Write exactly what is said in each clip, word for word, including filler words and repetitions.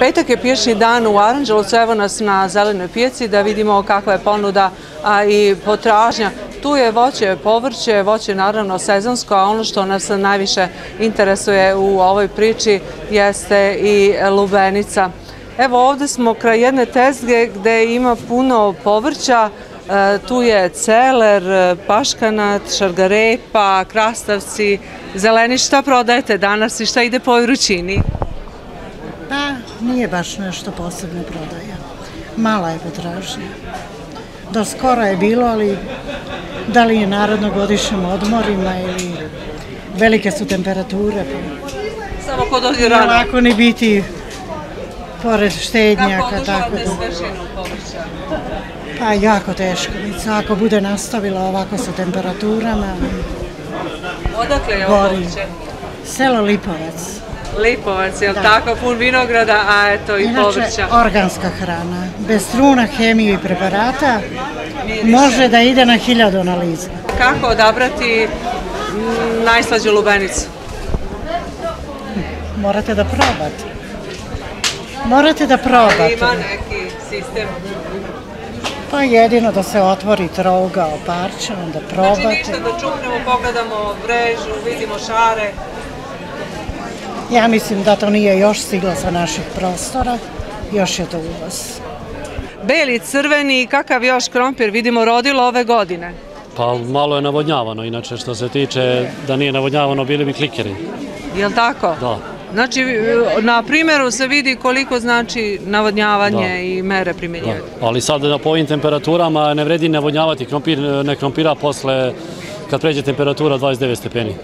Petak je pijačni dan u Aranđelovcu, evo nas na zelenoj pijaci da vidimo kakva je ponuda i potražnja. Tu je voće, povrće, voće naravno sezonsko, a ono što nas najviše interesuje u ovoj priči jeste i lubenica. Evo ovdje smo kraj jedne tezge gde ima puno povrća. Tu je celer, paškanat, šargarepa, krastavci, zeleni. Šta prodajete danas i šta ide po vrućini? Pa, nije baš nešto posebno prodaja. Mala je potražnja. Do skoro je bilo, ali da li je narodno godišnjim odmorima ili velike su temperature. Samo kod ovdje rano. Ne lako ni biti pored štednjaka. Kako održavate svežinu povrća? Pa jako teško. Ako bude nastavila ovako sa temperaturama. Odakle je ovo povrće? Selo Lipovac. Lipovac, je li tako? Pun vinograda, a eto i povrća. Inače, organska hrana. Bez truna, hemiju i preparata može da ide na hiljadu analiza. Kako odabrati najslađu lubenicu? Morate da probate. Morate da probate. Ima neki sistem? Pa jedino da se otvori trouga parče, onda probate. Znači ništa da čupnemo, pogledamo vrežu, vidimo šare. Ja mislim da to nije još stiglo sa naših prostora, još je to uvoz. Beli, crveni, kakav još krompir vidimo rodilo ove godine? Pa malo je navodnjavano, inače što se tiče da nije navodnjavano bili bi klikeri. Je li tako? Da. Znači na primjeru se vidi koliko znači navodnjavanje i mere primjenjivati. Ali sad po ovim temperaturama ne vredi navodnjavati, krompir ne krompira posle kad pređe temperatura dvadeset devet stepeni.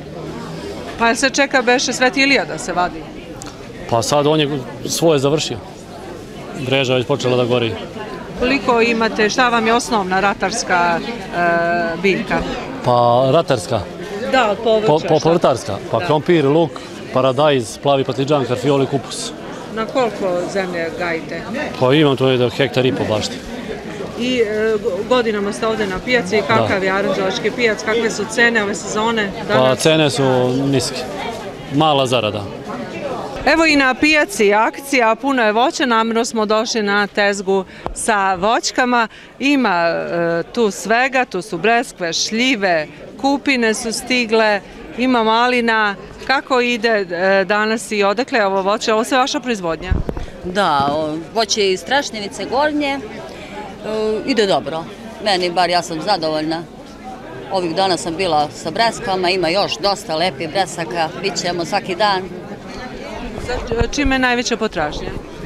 Pa se čeka beše Sveti Ilija da se vadi? Pa sad on je svoje završio. Mreža je počela da gori. Koliko imate, šta vam je osnovna ratarska biljka? Pa ratarska? Da, od povrća. Povrtarska. Pa krompir, luk, paradajz, plavi patliđan, karfiol i kupus. Na koliko zemlje gajite? Pa imam to je hektar i po bašti. I godinama ste ovdje na pijaci, kakav je aranđelovački pijac, kakve su cene ove sezone? Pa cene su niske, mala zarada. Evo i na pijaci akcija, puno je voća, namjerno smo došli na tezgu sa voćkama. Ima tu svega, tu su breskve, šljive, kupine su stigle, ima malina. Kako ide danas i odakle je ovo voće? Ovo sve vaša proizvodnja? Da, voće iz Strašnjevice Gornje. Ide dobro. Meni, bar ja sam zadovoljna. Ovih dana sam bila sa breskvama, ima još dosta lepih bresaka, bit ćemo svaki dan. Čime je najveća potražnja?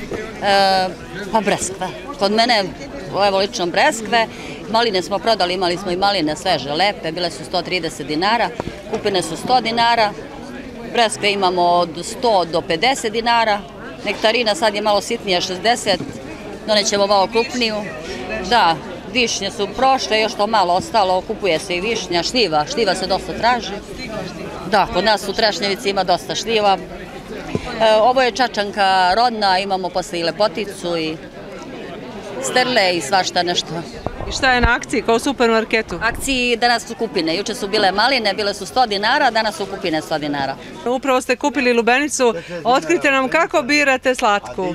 Pa breskve. Kod mene, evo lično breskve, maline smo prodali, imali smo i maline sveže, lepe, bile su sto trideset dinara, kupine su sto dinara, breskve imamo od sto do pedeset dinara, nektarina sad je malo sitnija, šezdeset, donećemo malo krupniju. Da, višnje su prošle, još to malo ostalo, kupuje se i višnja, šljiva, šljiva se dosta traži. Da, kod nas u Trešnjevici ima dosta šljiva. Ovo je čačanka rodna, imamo posle i lepoticu i sterle i svašta nešto. I šta je na akciji, kao u supermarketu? Akciji danas su kupine, juče su bile maline, bile su sto dinara, danas su kupine sto dinara. Upravo ste kupili lubenicu, otkrite nam kako birate slatku.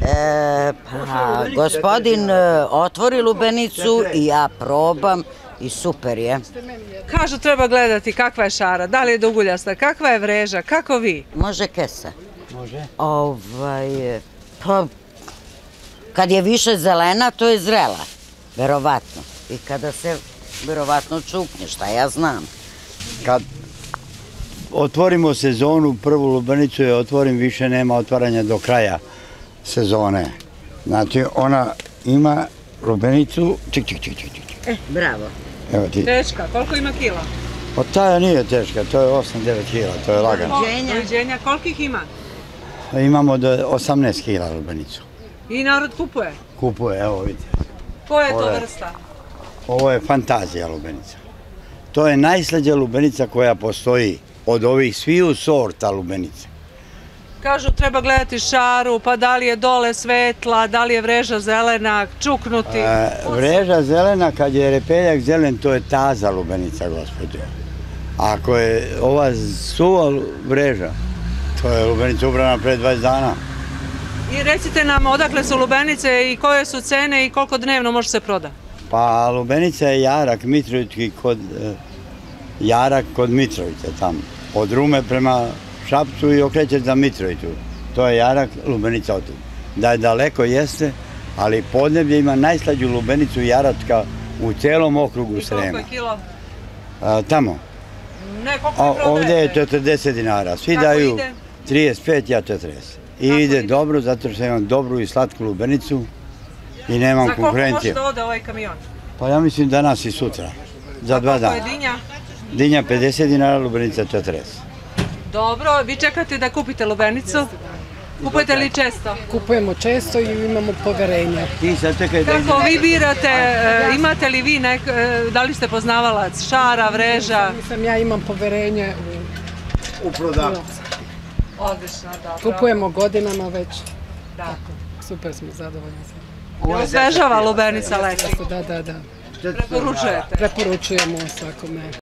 Pa, gospodin otvori lubenicu i ja probam i super je. Kažu treba gledati kakva je šara, da li je duguljasta, kakva je vreža, kako vi? Može kesa. Može. Ovaj, pa, kad je više zelena, to je zrela. Verovatno. I kada se verovatno čupne, šta ja znam. Kad otvorimo sezonu, prvu lubenicu je otvorim, više nema otvaranja do kraja sezone. Znači, ona ima lubenicu, čik, čik, čik, čik, čik. Eh, bravo. Evo ti. Teška, koliko ima kila? Od taja nije teška, to je osam devet kila, to je lagano. Doviđenja, koliko ih ima? Imamo do osamnaest kila lubenicu. I narod kupuje? Kupuje, evo vidite. Koja je to vrsta? Ovo je fantazija lubenica. To je najslađa lubenica koja postoji od ovih sviju sorta lubenice. Kažu treba gledati šaru, pa da li je dole svetla, da li je vreža zelena, čuknuti. Vreža zelena, kad je repeljak zelen, to je taza lubenica, gospođo. Ako je ova suva vreža, to je lubenica ubrana pre dvadeset dana. I recite nam odakle su lubenice i koje su cene i koliko dnevno može se proda? Pa lubenica je jarak mitrovički kod jarak kod Mitrovice tamo. Od Rume prema Šapcu i okrećeš za Mitrovicu. To je jarak, lubenica od tu. Da je daleko jeste, ali podneblje ima najslađu lubenicu jaračka u celom okrugu Srema. I koliko je kilo? Tamo. Ne, koliko je prodajete? Ovde je četrdeset dinara. Svi daju trideset pet, ja četrdeset. I ide dobro, zato što imam dobru i slatku lubenicu i nemam konkurencije. Za koliko može da ode ovaj kamion? Pa ja mislim danas i sutra. Za dva dana. A koliko je dinja? Dinja pedeset dinara, lubenica četrdeset. Dobro, vi čekate da kupite lubenicu? Kupujete li često? Kupujemo često i imamo poverenja. Ti sad čekaj da... Kako vi birate, imate li vi nek, da li ste poznavalac šara, vreža? Ja imam poverenje u prodavcu. Odlično, dobro. Kupujemo godinama već. Super smo zadovoljni. Osvežava lubenica leti? Da, da, da. Preporučujete? Preporučujemo svakome.